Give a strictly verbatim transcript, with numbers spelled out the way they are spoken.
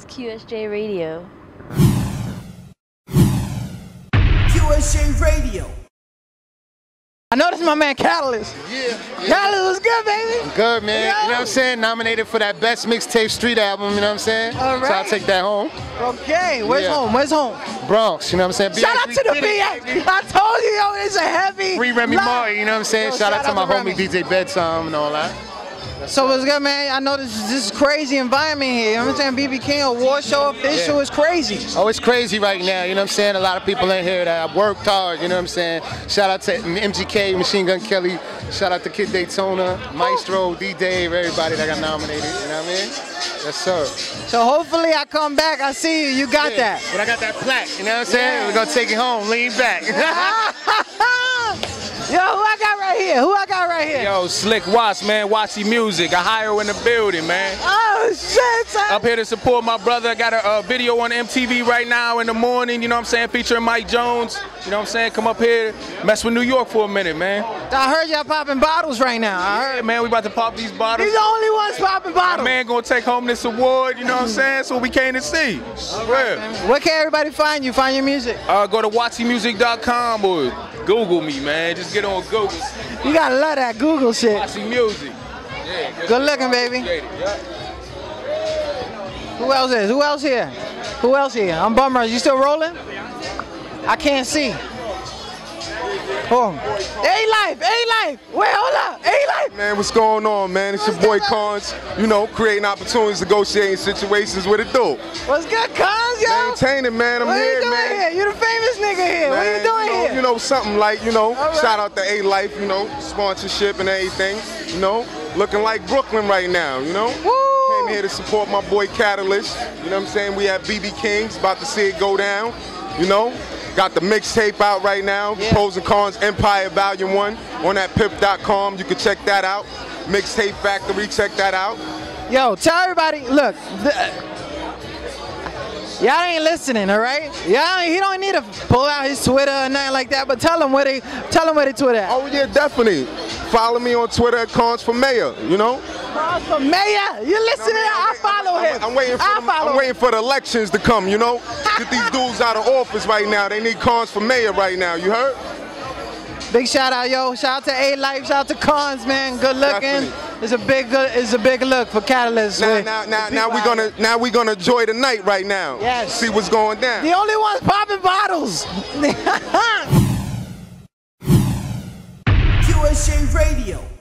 It's Q S J Radio. Q S J Radio. I know this is my man Catalyst. Yeah. yeah. Catalyst was good, baby. Good, man. Yo. You know what I'm saying? Nominated for that Best Mixtape Street Album, you know what I'm saying? All right. So I'll take that home. Okay, where's Yeah. home? Where's home? Bronx, you know what I'm saying? Shout out B to the did B it, A. baby. I told you, yo, it's a heavy. Free Remy line. Martin, you know what I'm saying? Yo, shout, out to my Remy. homie D J Bedsome and all that. So what's good, man? I know this is this is crazy environment here. You know what I'm saying? B B King award show official Yeah. is crazy. Oh, it's crazy right now, you know what I'm saying? A lot of people in here that have worked hard, you know what I'm saying? Shout out to M G K, Machine Gun Kelly. Shout out to Kid Daytona, Maestro, D-Dave, everybody that got nominated, you know what I mean? Yes, sir. So hopefully I come back, I see you. You got Yeah, that. But I got that plaque, you know what I'm saying? Yeah. We're gonna take it home, lean back. Yo, who I got right here? Who I got right here? Yo, Slick Watts, man, Wattsy Music. I hire in the building, man. Oh shit, son. Up here to support my brother. I got a, a video on M T V right now in the morning, you know what I'm saying, featuring Mike Jones. You know what I'm saying? Come up here, mess with New York for a minute, man. I heard y'all popping bottles right now. I heard. Yeah, man, we about to pop these bottles. He's the only ones popping My bottles. man gonna take home this award, you know what I'm saying? That's what we came to see. Real. Where can everybody find you? Find your music. Uh, go to watsy music dot com or Google me, man. Just get on Google. You gotta love that Google shit. Watsy Music. Yeah, Good looking, baby. appreciate it, yeah. Who else is? Who else here? Who else here? I'm Bummer. You still rolling? I can't see. Oh. A-Life, A-Life. Wait, hold up. A-Life. Man, what's going on, man? It's your boy Cons, you know, creating opportunities, negotiating situations with a dope. What's good, Cons, yo? Maintaining, man. I'm What here, you doing man. here? You the famous nigga here. What Man, you doing know, here? You know, something like, you know, right. shout out to A-Life, you know, sponsorship and everything, you know, looking like Brooklyn right now, you know. Woo! Came here to support my boy Catalyst, you know what I'm saying? We have B B Kings, about to see it go down, you know. Got the mixtape out right now, Yeah. Pros and Cons Empire Volume one on that pip dot com. You can check that out. Mixtape Factory, check that out. Yo, tell everybody, look, the, y'all ain't listening, all right? Y'all, he don't need to pull out his Twitter or nothing like that, but tell him where they, tell him where they Twitter at. Oh yeah, definitely. Follow me on Twitter at Cons for Mayor, you know? Cons for Mayor, you listening? I follow him. I'm waiting for I them, follow I'm waiting for the elections to come, you know? Get these dudes out of office right now. They need Cons for Mayor right now, you heard? Big shout out, yo. Shout out to A-Life, shout out to Cons, man. Good looking. Definitely. It's a big good, it's a big look for Catalyst. Now, with now, now, the now people we're out gonna, here. now we're gonna enjoy the night right now. Yes. See what's going down. The only ones popping bottles. Q S J Radio.